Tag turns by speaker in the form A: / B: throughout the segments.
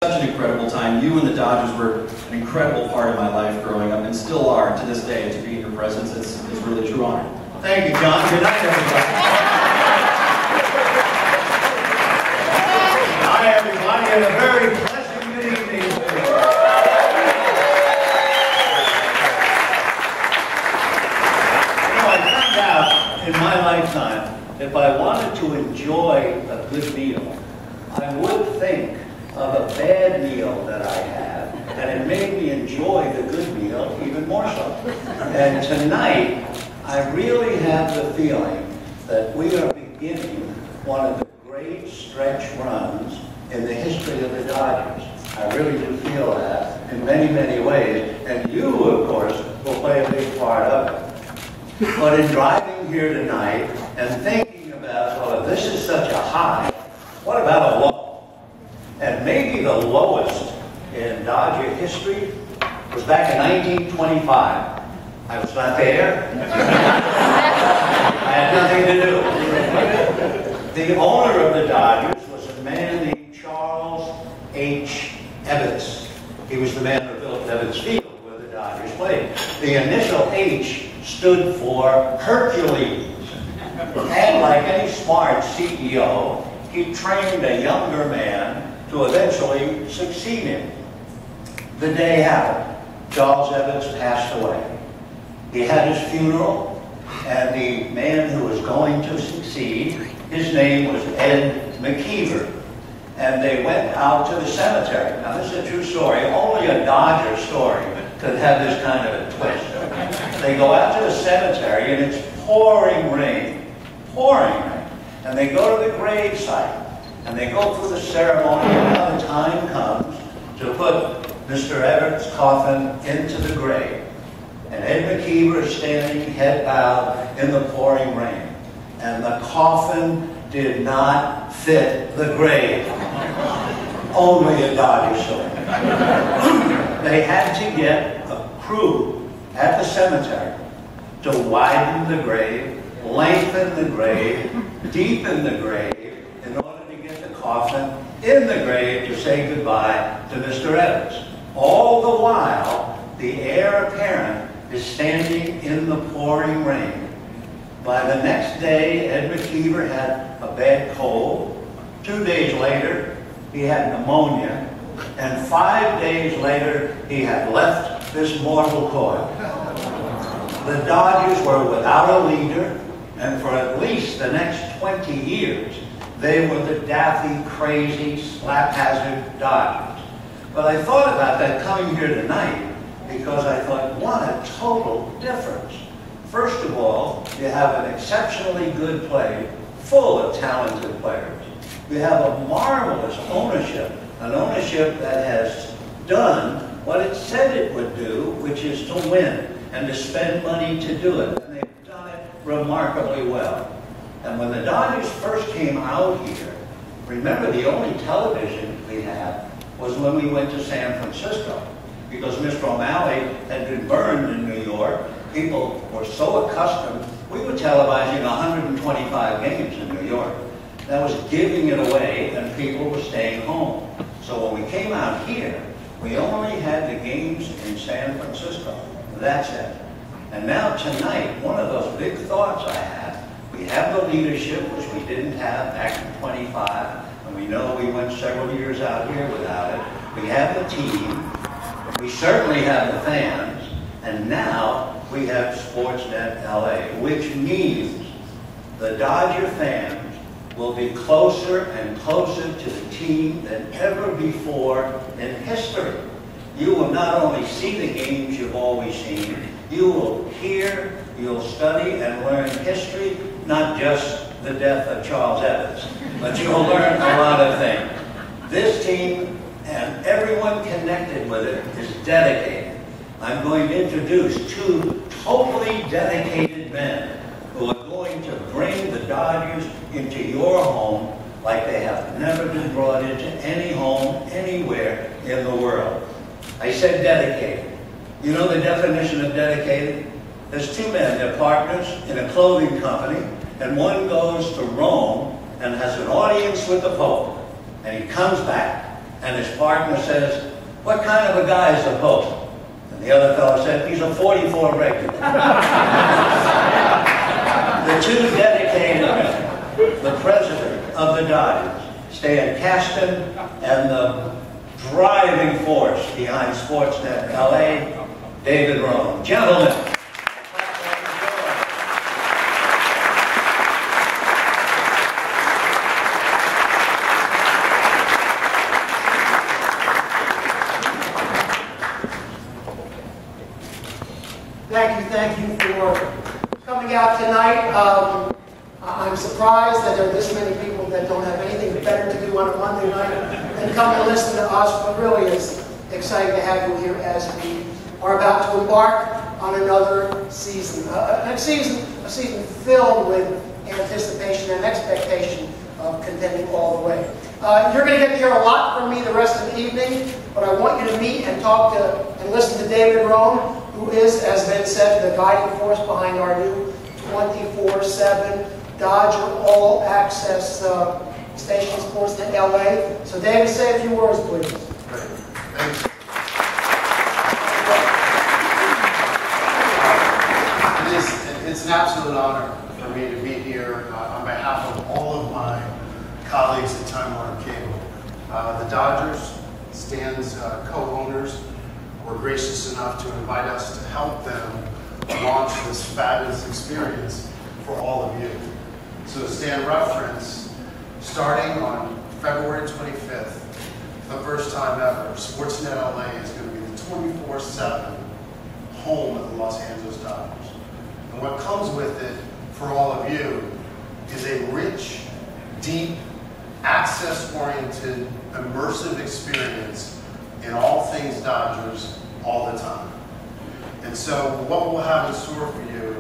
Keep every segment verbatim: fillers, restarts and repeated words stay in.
A: Such an incredible time. You and the Dodgers were an incredible part of my life growing up, and still are to this day. To be in your presence is, is really a true honor.
B: Thank you, John. Good night, everybody. Hi, everybody, and a very pleasant good evening. You know, I found out in my lifetime, if I wanted to enjoy a good meal, I would think of a bad meal that I had, and it made me enjoy the good meal even more so. And tonight, I really have the feeling that we are beginning one of the great stretch runs in the history of the Dodgers. I really do feel that in many, many ways, and you, of course, will play a big part of it. But in driving here tonight and thinking about, well, if this is such a high, what about a low? And maybe the lowest in Dodger history was back in nineteen twenty-five. I was not there. I had nothing to do. The owner of the Dodgers was a man named Charles H. Evans. He was the man who built Evans Field, where the Dodgers played. The initial H stood for Hercules. And like any smart C E O, he trained a younger man to eventually succeed him. The day happened. Charles Evans passed away. He had his funeral, and the man who was going to succeed, his name was Ed McKeever. And they went out to the cemetery. Now, this is a true story. Only a Dodger story could have this kind of a twist. They go out to the cemetery, and it's pouring rain. Pouring rain. And they go to the gravesite. And they go through the ceremony, and now the time comes to put Mister Everett's coffin into the grave. And Ed McKeever is standing head bowed in the pouring rain. And the coffin did not fit the grave. Only a Dodger story. They had to get a crew at the cemetery to widen the grave, lengthen the grave, deepen the grave, in order to get the coffin in the grave to say goodbye to Mister Evans. All the while, the heir apparent is standing in the pouring rain. By the next day, Ed McKeever had a bad cold. Two days later, he had pneumonia. And five days later, he had left this mortal coil. The Dodgers were without a leader, and for at least the next twenty years, they were the daffy, crazy, slap-hazard Dodgers. But I thought about that coming here tonight because I thought, what a total difference. First of all, you have an exceptionally good play, full of talented players. You have a marvelous ownership, an ownership that has done what it said it would do, which is to win and to spend money to do it. And they've done it remarkably well. And when the Dodgers first came out here, remember the only television we had was when we went to San Francisco. Because Mister O'Malley had been burned in New York, people were so accustomed, we were televising one hundred twenty-five games in New York. That was giving it away, and people were staying home. So when we came out here, we only had the games in San Francisco. That's it. And now tonight, one of those big thoughts I had, we have the leadership, which we didn't have back in twenty-five, and we know we went several years out here without it. We have the team, we certainly have the fans, and now we have Sportsnet L A, which means the Dodger fans will be closer and closer to the team than ever before in history. You will not only see the games you've always seen, you will hear, you'll study and learn history, not just the death of Charles Evans, but you'll learn a lot of things. This team and everyone connected with it is dedicated. I'm going to introduce two totally dedicated men who are going to bring the Dodgers into your home like they have never been brought into any home anywhere in the world. I said dedicated. You know the definition of dedicated? There's two men, they're partners in a clothing company, and one goes to Rome and has an audience with the Pope. And he comes back, And his partner says, "What kind of a guy is the Pope?" And the other fellow said, "He's a forty-four regular." The two dedicated the president of the Dodgers, Stan Kasten, and the driving force behind Sportsnet L A, David Rone. Gentlemen.
C: Thank you, thank you for coming out tonight. Um, I'm surprised that there are this many people that don't have anything better to do on a Monday night than come and listen to us, but really it's exciting to have you here as we are about to embark on another season. Uh, a season, a season filled with anticipation and expectation of contending all the way. Uh, you're going to get to hear a lot from me the rest of the evening, but I want you to meet and talk to and listen to David Rone, who is, as Vin said, the guiding force behind our new twenty-four seven Dodger all-access uh, station, Sportsnet L A. So David, say a few words, please.
D: Great. Thanks. It is, it's an absolute honor for me to be here uh, on behalf of all of my colleagues at Time Warner Cable. Uh, the Dodgers, Stan's uh, co-owners, were gracious enough to invite us to help them launch this fabulous experience for all of you. So as Stan referenced, starting on February twenty-fifth, for the first time ever, Sportsnet L A is going to be the twenty-four seven home of the Los Angeles Dodgers. And what comes with it for all of you is a rich, deep, access-oriented, immersive experience in all things Dodgers all the time. And so what we'll have in store for you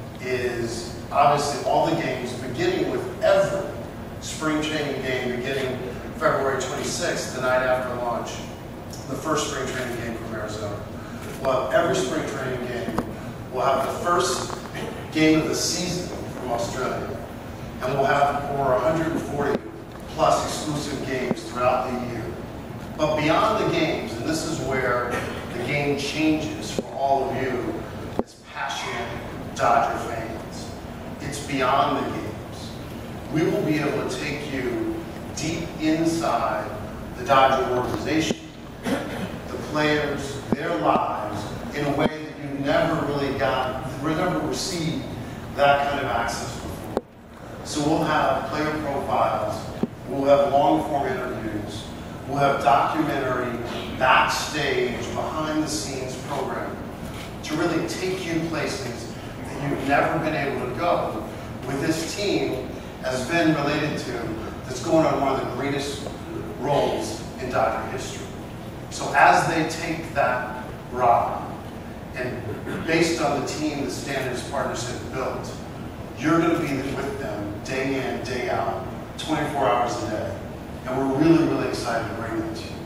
D: is obviously all the games, beginning with every spring training game beginning February twenty-sixth, the night after launch, the first spring training game from Arizona. We'll have every spring training game. We'll have the first game of the season from Australia. And we'll have over one hundred forty plus exclusive games throughout the year. But beyond the games, and this is where the game changes for all of you as passionate Dodger fans, it's beyond the games. We will be able to take you deep inside the Dodger organization, the players, their lives, in a way that you never really got, never received that kind of access before. So we'll have player profiles, we'll have long-form interviews, we'll have documentary, backstage, behind-the-scenes programming to really take you places that you've never been able to go with this team, as Vin related to, that's going on one of the greatest roles in Dodger history. So as they take that ride, and based on the team that Stan and his partners have built, you're going to be with them day in, day out, twenty-four hours a day. And we're really, really excited to bring that to you.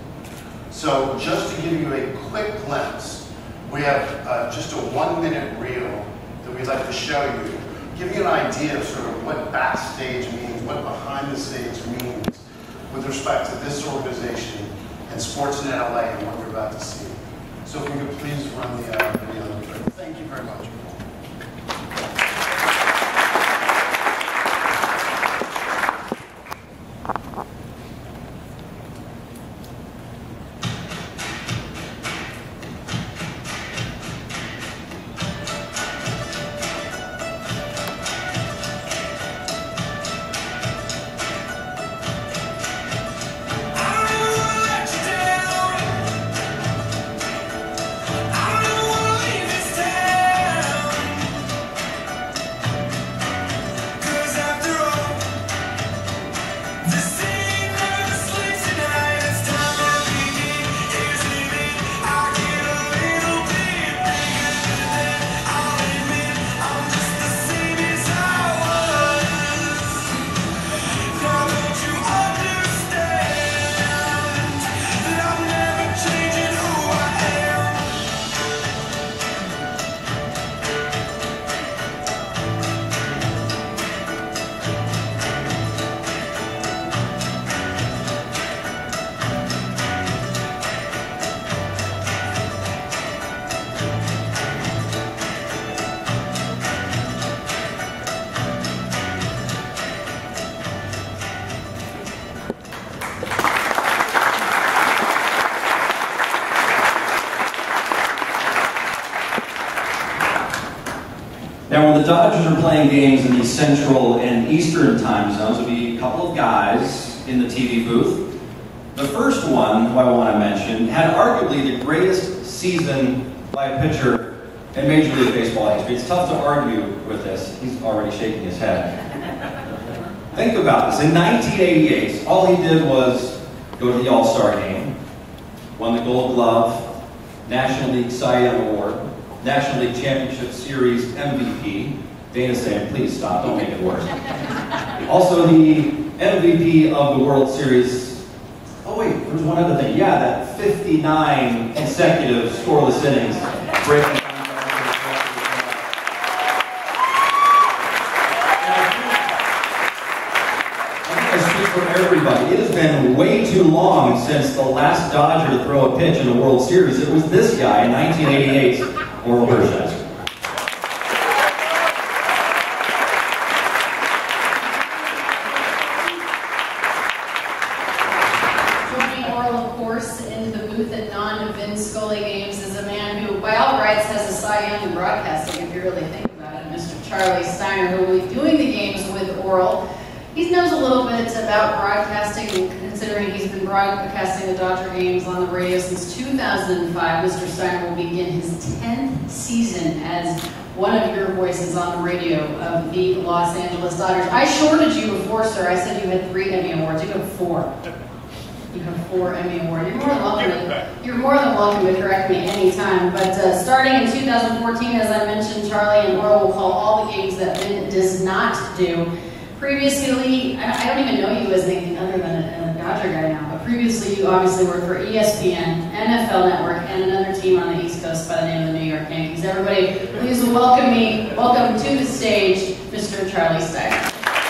D: So just to give you a quick glimpse, we have uh, just a one-minute reel that we'd like to show you, give you an idea of sort of what backstage means, what behind the scenes means with respect to this organization and Sportsnet L A and what you're about to see. So if we could please run the uh, video. Thank you very much.
E: I don't wanna leave this town.
A: Now, when the Dodgers are playing games in the Central and Eastern time zones, there'll be a couple of guys in the T V booth. The first one, who I want to mention, had arguably the greatest season by a pitcher in Major League Baseball history. It's tough to argue with this. He's already shaking his head. Think about this. In nineteen eighty-eight, all he did was go to the All-Star game, won the Gold Glove, National League Cy Young Award, National League Championship Series M V P. Dana's saying, please stop, don't make it worse. Also the M V P of the World Series. Oh wait, there's one other thing. Yeah, that fifty-nine consecutive scoreless innings. Breaking for everybody. It has been way too long since the last Dodger to throw a pitch in a World Series. It was this guy in nineteen eighty-eight, Orel Hershiser.
E: Joining Orel, of course, in the booth at non-Vin Scully games is a man who, by all rights, has a Cy Young broadcasting, if you really think about it, Mister Charley Steiner, who will be doing the games with Orel. He knows a little bit about broadcasting, considering he's been broadcasting the Dodger games on the radio since two thousand five. Mister Steiner will begin his tenth season as one of your voices on the radio of the Los Angeles Dodgers. I shorted you before, sir. I said you had three Emmy Awards. You have four. You have four Emmy Awards. You're more than welcome to, you're more than welcome to correct me anytime. But uh, starting in two thousand fourteen, as I mentioned, Charley and Orel will call all the games that Vin does not do. Previously, I don't even know you as anything other than a, a Dodger guy now, but previously you obviously worked for E S P N, N F L Network, and another team on the East Coast by the name of the New York Yankees. Everybody, please welcome me, welcome to the stage, Mister Charley Steiner.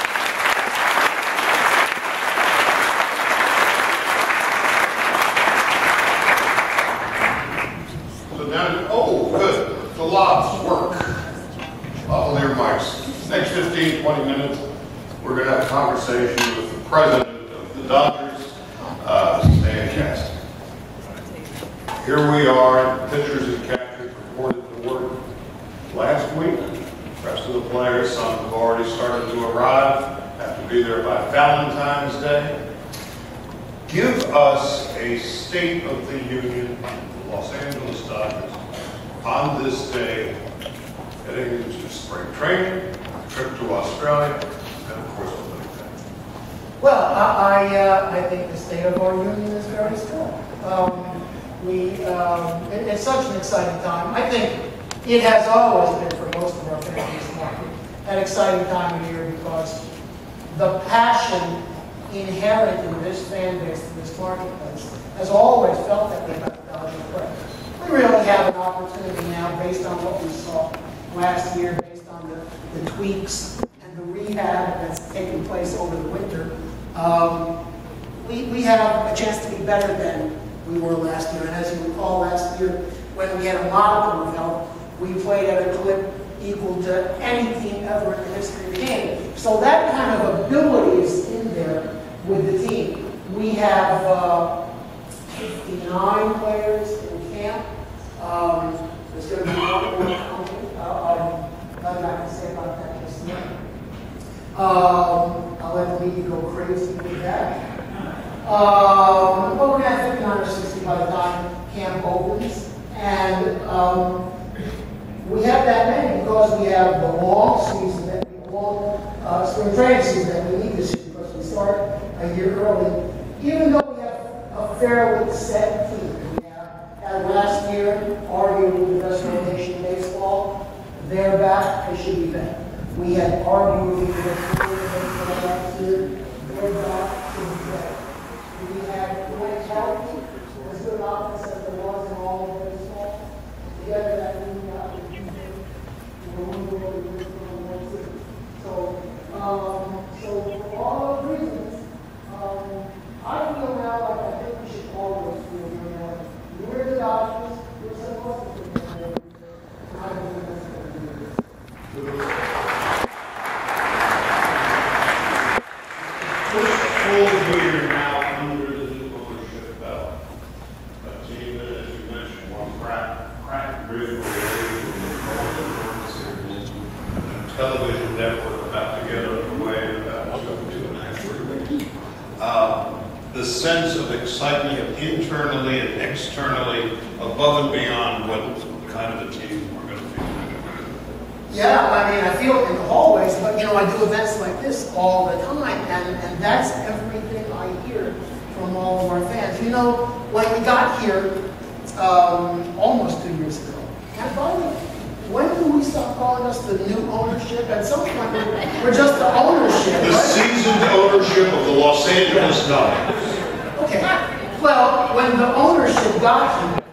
F: So now, oh, good. It's a lot of work. Lavalier mics. Next fifteen, twenty minutes. We're going to have a conversation with the president of the Dodgers, uh, Stan Kasten. Here we are, pitchers and catchers reported to work last week. The rest of the players, some have already started to arrive, have to be there by Valentine's Day. Give us a state of the union of the Los Angeles Dodgers on this day, heading into spring training, a trip to Australia, and of course, a little thing.
C: Well, I, I, uh, I think the state of our union is very strong. Um, we, um, it, it's such an exciting time. I think it has always been for most of our fans in this market an exciting time of year because the passion inherent in this fan base, in this marketplace, has always felt that way about the Dodgers player. We really have an opportunity now, based on what we saw last year, based on the, the tweaks and the rehab that's taken place over the winter. Um, we, we have a chance to be better than we were last year. And as you recall, last year, when we had a modicum of help, we played at a clip equal to any team ever in the history of the game. So that kind of ability is in there with the team. We have uh, fifty-nine players in camp. Um, there's going to be one more coming. Uh, um, nothing I can say about that just now. Um, I'll let the media go crazy with that. Um, but we're going to have fifty-nine or sixty by the time camp opens. And um, we have that many because we have the long season, that we long uh, spring training season that we need this year because we start a year early. Even though we have a fairly set team, we have had last year arguably the best rotation in baseball. They're back; they should be back. We had arguably the best rotation in baseball last year. They're back, should be back. We had Wayne Charley, as good offense as there was in all of baseball. Together, that means So, um, so for all those reasons, um, I feel now like I think we should always feel very well. We're the Dodgers, we're supposed to be there. I don't think that's going to be this.
F: First full year now under the new ownership belt. the sense of excitement internally and externally above and beyond what kind of a team we're going to be?
C: Yeah, I mean, I feel it in the hallways, but you know, I do events like this all the time, and, and that's everything I hear from all of our fans. You know, when we got here um, almost two years ago, and by the way, when do we stop calling us the new ownership? At some point, we're, we're just the ownership,
F: The
C: right?
F: seasoned ownership of the Los Angeles Dodgers.
C: Okay. Well, when the ownership got here,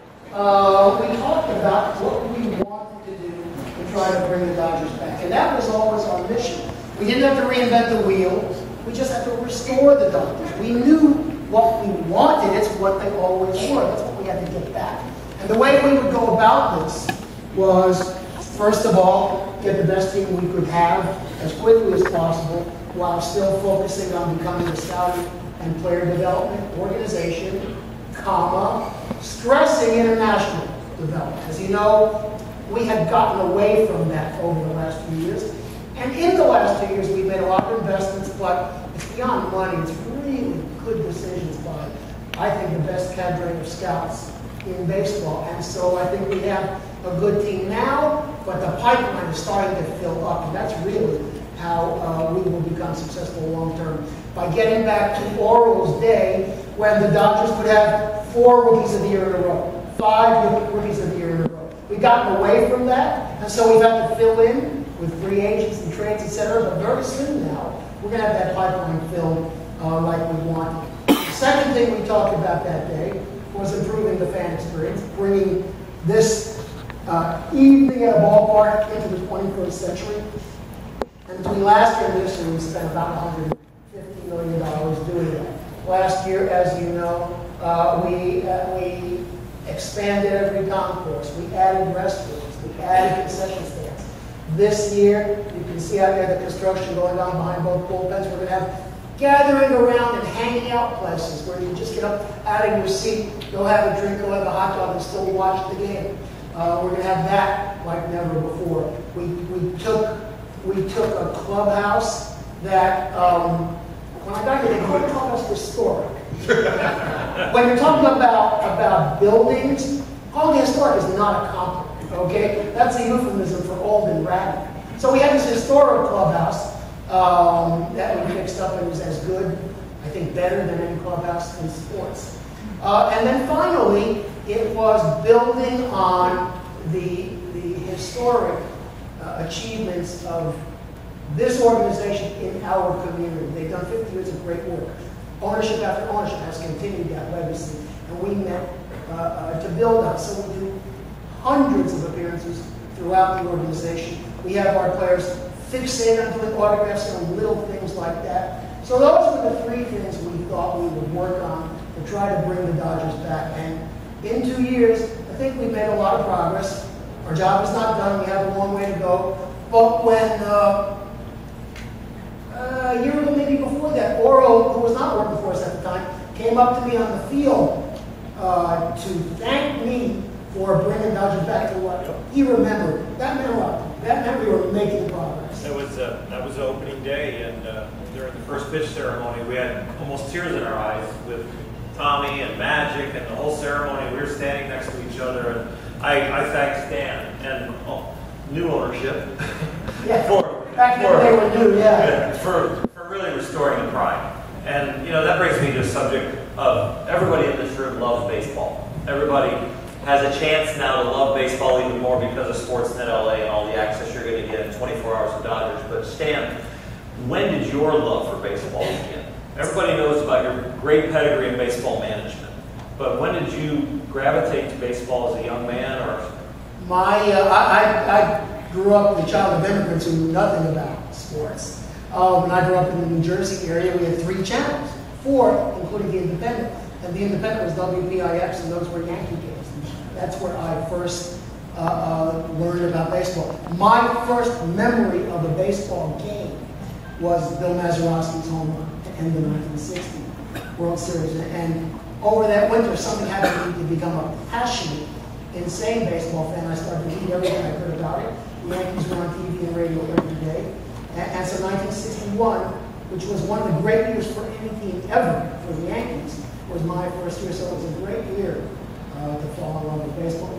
C: uh, we talked about what we wanted to do to try to bring the Dodgers back. And that was always our mission. We didn't have to reinvent the wheel. We just had to restore the Dodgers. We knew what we wanted. It's what they always were. That's what we had to get back. And the way we would go about this was, first of all, get the best team we could have as quickly as possible while still focusing on becoming a scouting and player development organization, comma, stressing international development. As you know, we had gotten away from that over the last few years. And in the last two years, we've made a lot of investments, but it's beyond money. It's really good decisions by, I think, the best cadre of scouts in baseball. And so I think we have a good team now, but the pipeline is starting to fill up, and that's really how uh, we will become successful long term. By getting back to Orel's day, when the Dodgers would have four rookies of the year in a row, five rookies of the year in a row. We've gotten away from that, and so we've had to fill in with free agents and trades, et cetera. But very soon now, we're going to have that pipeline filled uh, like we want. The second thing we talked about that day was improving the fan experience, bringing this Uh, evening at a ballpark into the twenty-first century. And between last year and this year, we spent about one hundred fifty million dollars doing that. Last year, as you know, uh, we, uh, we expanded every concourse. We added restrooms. We added concession stands. This year, you can see out there the construction going on behind both bullpens. We're going to have gathering around and hanging out places where you just get up out of your seat, go have a drink, go have a hot dog, and still watch the game. Uh, we're going to have that like never before. We, we took we took a clubhouse that um, when I got here, they called us historic. When you're talking about about buildings, calling it historic is not a compliment. Okay, that's a euphemism for old and ratty. So we had this historic clubhouse um, that we fixed up and was as good, I think, better than any clubhouse in sports. Uh, and then finally, it was building on the, the historic uh, achievements of this organization in our community. They've done fifty years of great work. Ownership after ownership has continued that legacy, and we met uh, uh, to build on. So we do hundreds of appearances throughout the organization. We have our players fixated on doing autographs and little things like that. So those were the three things we thought we would work on to try to bring the Dodgers back. And in two years, I think we've made a lot of progress. Our job is not done. We have a long way to go. But when uh, a year ago, maybe before that, Orel, who was not working for us at the time, came up to me on the field uh, to thank me for bringing Dodgers back to what he remembered. That meant a lot. That meant we were making progress.
G: That was uh, that was opening day, and uh, during the first pitch ceremony, we had almost tears in our eyes with Tommy and Magic and the whole ceremony. We were standing next to each other, and I, I thanked Stan and oh, new ownership
C: Yeah.
G: for,
C: Back then
G: for,
C: they were new, yeah.
G: for, for really restoring the pride. And, you know, that brings me to a subject of everybody in this room loves baseball. Everybody has a chance now to love baseball even more because of Sportsnet L A and all the access you're going to get in twenty-four hours of Dodgers. But Stan, when did your love for baseball begin? Everybody knows about your great pedigree in baseball management. But when did you gravitate to baseball as a young man? Or
C: My, uh, I, I grew up the child of immigrants who knew nothing about sports. Uh, when I grew up in the New Jersey area, we had three channels, four, including the Independent. And the Independent was W P I X, and those were Yankee games. That's where I first uh, uh, learned about baseball. My first memory of a baseball game was Bill Mazeroski's home run to end the nineteen sixty World Series. And over that winter, something happened to me to become a passionate, insane baseball fan. I started to read everything I heard about it. The Yankees were on T V and radio every day. And, and so nineteen sixty-one, which was one of the great years for any team ever for the Yankees, was my first year. So it was a great year uh, to fall in love with baseball.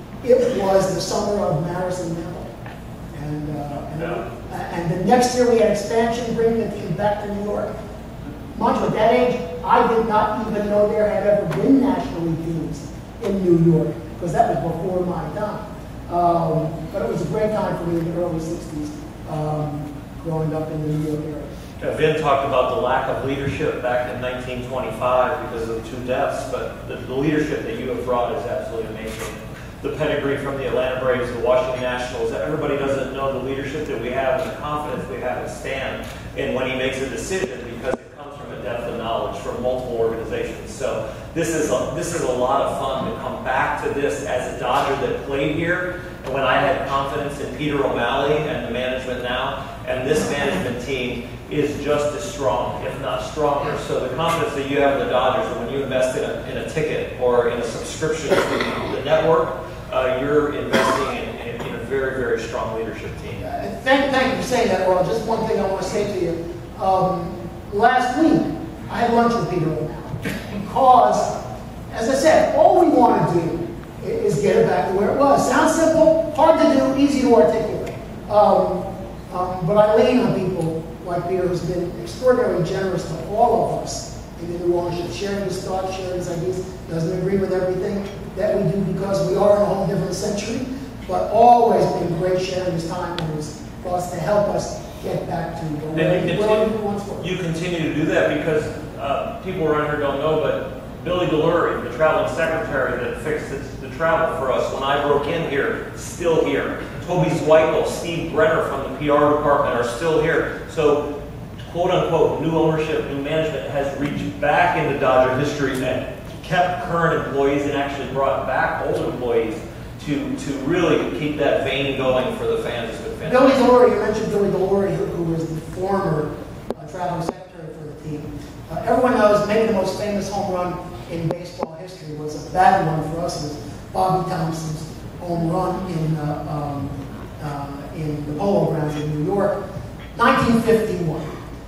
C: It was the summer of Madison Miller. And, uh, and,
G: Yeah.
C: and the next year we had expansion, bringing the team back to New York. Mind you, at that age, I did not even know there had ever been National League teams in New York, because that was before my time. Um, but it was a great time for me in the early sixties, um, growing up in the New York area.
G: Yeah, Vin talked about the lack of leadership back in nineteen twenty-five because of two deaths, but the, the leadership that you have brought is absolutely amazing. The pedigree from the Atlanta Braves, the Washington Nationals, everybody doesn't know the leadership that we have and the confidence we have in Stan, and when he makes a decision, because it comes from a depth of knowledge from multiple organizations. So this is a, this is a lot of fun to come back to this as a Dodger that played here, and when I had confidence in Peter O'Malley and the management now, and this management team is just as strong, if not stronger. So the confidence that you have in the Dodgers, and when you invest in a, in a ticket or in a subscription to the network, uh, you're investing in, in, in a very, very strong leadership team.
C: Uh, thank, thank you for saying that, Orel. Just one thing I want to say to you. Um, last week, I had lunch with Peter O'Malley because, as I said, all we want to do is get it back to where it was. Sounds simple, hard to do, easy to articulate. Um, um, but I lean on people like Peter, who's been extraordinarily generous to all of us in the new ownership, sharing his thoughts, sharing his ideas, doesn't agree with everything that we do because we are in a whole different century, but always been great sharing his time and his thoughts to help us get back to the way
G: And you
C: where we
G: continue,
C: once were.
G: you continue to do that because uh, people around here don't know, but Billy DeLury, the traveling secretary that fixed the, the travel for us when I broke in here, still here. Toby Zweikel, Steve Brenner from the P R department are still here. So, quote unquote, new ownership, new management has reached back into Dodger history and kept current employees and actually brought back old employees to, to really keep that vein going for the fans. It's been
C: Billy
G: fantastic.
C: DeLury, you mentioned Billy DeLury, who, who was the former uh, traveling secretary for the team. Uh, everyone knows maybe the most famous home run in baseball history was a bad one for us. It was Bobby Thompson's home run in uh, um, uh, in the Polo Grounds in New York, nineteen fifty-one.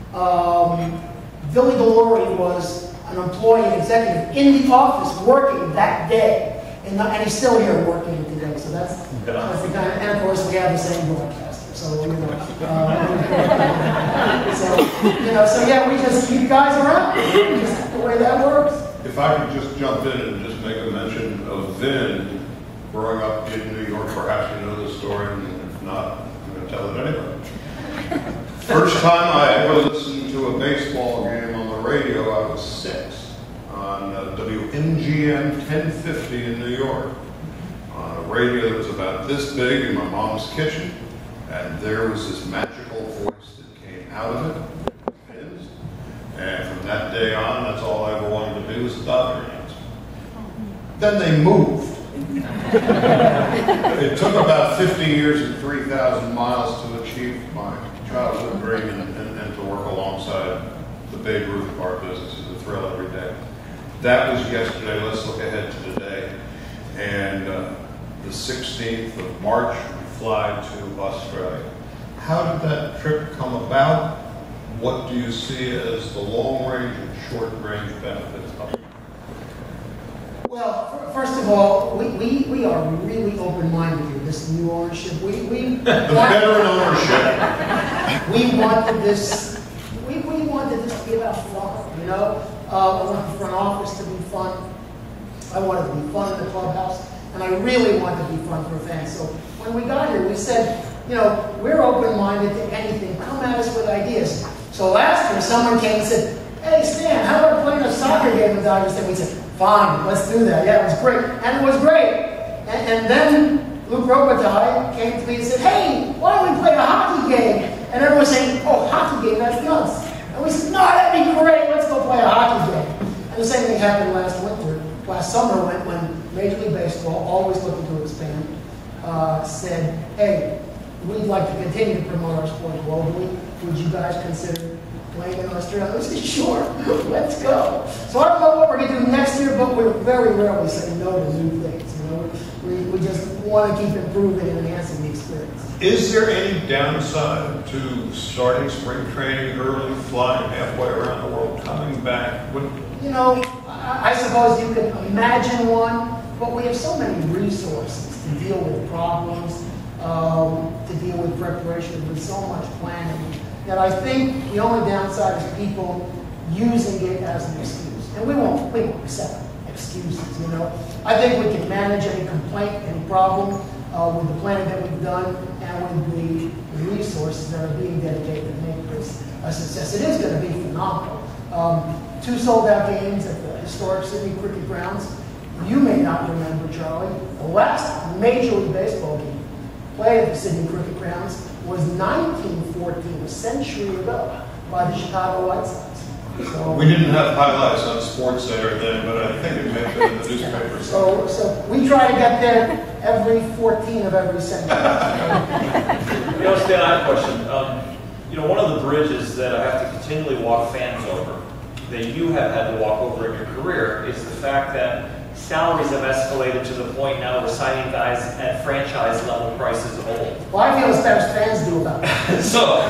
C: Um, Billy DeLury was an employee, an executive in the office working that day, and, and he's still here working today. So that's, that's the kind of, and of course we have the same broadcaster. So you know, uh, so you know, so yeah, we just keep guys around. Just the way that works.
F: If I could just jump in and just make a mention of Vin growing up in New York, perhaps you know the story, and if not, I'm going to tell it anyway. First time I ever listened to a baseball game on the radio, I was six, on uh, W N G M ten fifty in New York, on a radio that was about this big in my mom's kitchen, and there was this magical voice that came out of it, Vin's, and from that day on, that's all I ever wanted to do was a Dodger announcer. Then they moved. It took about fifty years and three thousand miles to achieve my childhood dream and, and, and to work alongside the Babe Ruth of our business. Is a thrill every day. That was yesterday. Let's look ahead to today. And uh, the sixteenth of March, we fly to Australia. How did that trip come about? What do you see as the long-range and short-range benefits of it?
C: Well, first of all, we, we, we are really open-minded here, this new ownership. We, we
F: The veteran ownership.
C: We wanted this, we, we wanted this to be about fun, you know? Uh, I wanted the front office to be fun. I wanted to be fun in the clubhouse. And I really wanted to be fun for fans. So when we got here, we said, you know, we're open-minded to anything. Come at us with ideas. So last year, someone came and said, hey, Stan, how about playing a soccer game with Dodgers? And we said, fine, let's do that. Yeah, it was great. And it was great. And, and then Luke Robitaille came to me and said, hey, why don't we play a hockey game? And everyone was saying, oh, hockey game, that's nuts. And we said, no, that'd be great. Let's go play a hockey game. And the same thing happened last winter, last summer when, when Major League Baseball, always looking to expand, uh, said, hey, we'd like to continue to promote our sport globally. Would you guys consider playing in Australia. I said, sure, let's go. So I don't know what we're going to do next year, but we're very rarely saying no to new things. You know, we, we just want to keep improving and enhancing the experience.
H: Is there any downside to starting spring training early, flying halfway around the world, coming back? What,
C: You know, I, I suppose you can imagine one, but we have so many resources to deal with problems, um, to deal with preparation, with so much planning, that I think the only downside is people using it as an excuse. And we won't, we won't accept excuses, you know. I think we can manage any complaint, any problem uh, with the planning that we've done and with the, the resources that are being dedicated to make this a success. It is going to be phenomenal. Um, two sold-out games at the historic Sydney Cricket Grounds. You may not remember, Charlie, the last Major League Baseball game played at the Sydney Cricket Grounds was nineteen fourteen, a century ago, by the Chicago White Sox. So,
H: we didn't have highlights on SportsCenter then, but I think it mentioned in the newspaper.
C: So, so we try to get there every fourteen of every century.
G: You know, Stan, I have a question. Um, you know, one of the bridges that I have to continually walk fans over, that you have had to walk over in your career, is the fact that salaries have escalated to the point now we're signing guys at franchise level prices of old.
C: Well, I feel as bad as fans do about it.
G: so,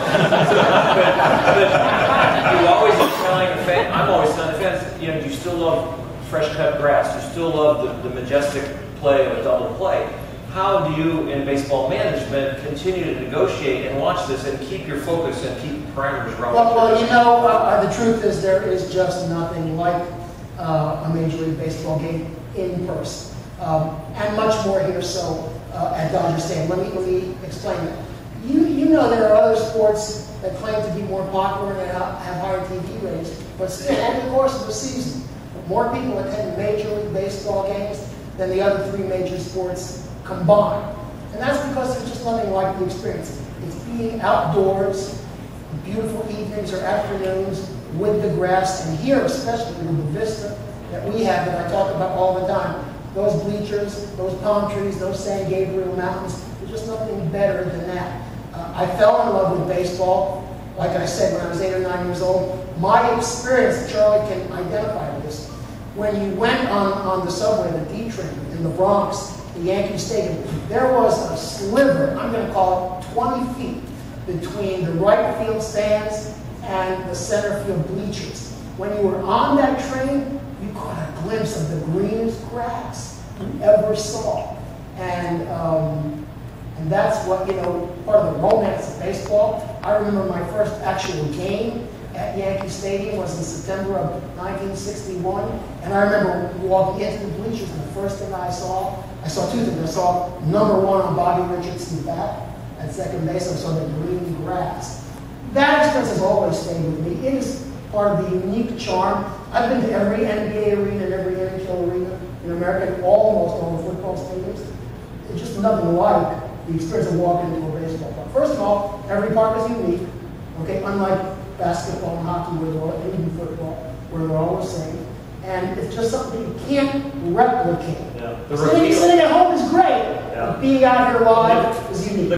G: but, but you always are telling the fan, I'm always telling the fans, you know, you still love fresh cut grass, you still love the, the majestic play of a double play. How do you, in baseball management, continue to negotiate and watch this and keep your focus and keep parameters relevant?
C: Well, well, you know, uh, the truth is there is just nothing like uh, a Major League Baseball game in person. Um, and much more here so uh, at Dodger Stadium. Let me, let me explain that. You, you know there are other sports that claim to be more popular and have higher T V ratings, but still, over the course of the season, more people attend Major League Baseball games than the other three major sports combined. And that's because there's just nothing like the experience. It's being outdoors, beautiful evenings or afternoons with the grass, and here especially with the vista that we have that I talk about all the time. Those bleachers, those palm trees, those San Gabriel Mountains, there's just nothing better than that. Uh, I fell in love with baseball, like I said, when I was eight or nine years old. My experience, Charlie can identify with this, when you went on, on the subway, the D train in the Bronx, the Yankee Stadium, there was a sliver, I'm going to call it twenty feet, between the right field stands and the center field bleachers. When you were on that train, you caught a glimpse of the greenest grass you ever saw. And, um, and that's what, you know, part of the romance of baseball. I remember my first actual game at Yankee Stadium was in September of nineteen sixty-one. And I remember walking into the bleachers, and the first thing I saw, I saw two things. I saw number one on Bobby Richardson's bat at second base. I saw the green grass. That experience has always stayed with me. It is part of the unique charm. I've been to every N B A arena and every N H L arena in America, and almost all the football stadiums. It's just nothing like the experience of walking into a baseball park. First of all, every park is unique, okay, unlike basketball and hockey, where they're all, even football, where they're all the same. And it's just something you can't replicate.
G: Yeah.
C: Sitting, sitting at home is great,
G: Yeah.
C: but being out here live is unique.